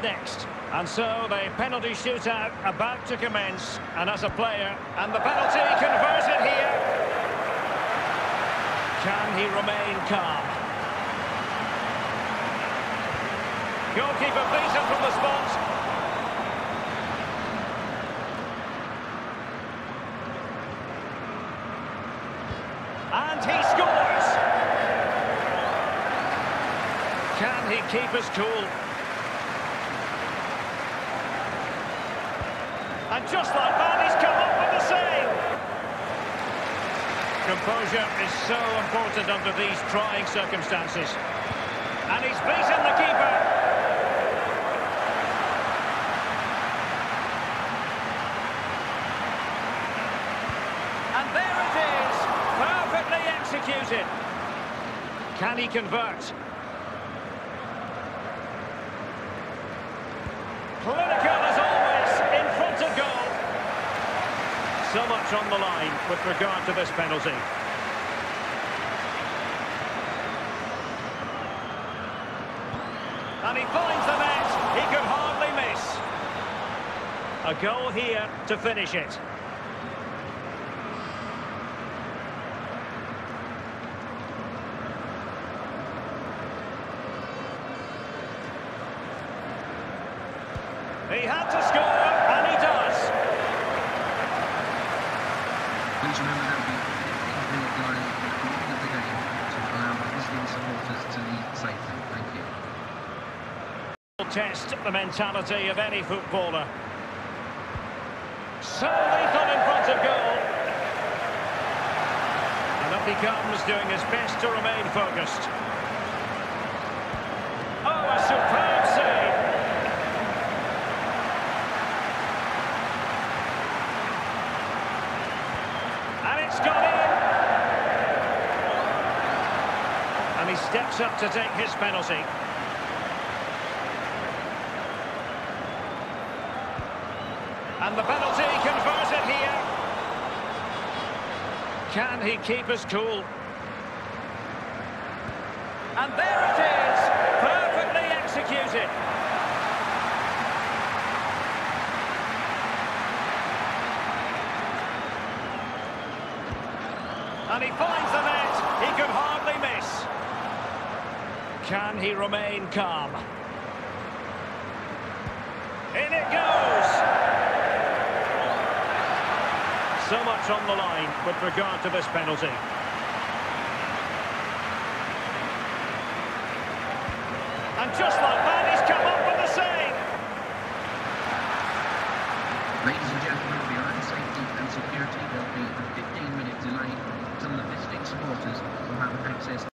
Next. And so the penalty shootout about to commence. And as a player, and the penalty converted here. Can he remain calm? Goalkeeper beaten from the spot. And he scores! Can he keep his cool? And just like that, he's come up with the save! Composure is so important under these trying circumstances. And he's beaten the keeper. And there it is! Perfectly executed. Can he convert? Clinical as always, in front of goal. So much on the line with regard to this penalty. And he finds the net. He could hardly miss. A goal here to finish it. He had to score, and he does. Please remember that we 15-minute line at the beginning of the game to allow visiting supporters to leave safely. Thank you. Test the mentality of any footballer. So lethal in front of goal. And up he comes, doing his best to remain focused. Oh, a superb save. And it's gone in. And he steps up to take his penalty. And the penalty converted here. Can he keep his cool? And there it is, perfectly executed. And he finds the net. He could hardly miss. Can he remain calm? In it goes. So much on the line with regard to this penalty. And just like that, he's come up with the save. Ladies and gentlemen, for your own safety and security, there will be a 15-minute delay until the visiting supporters will have access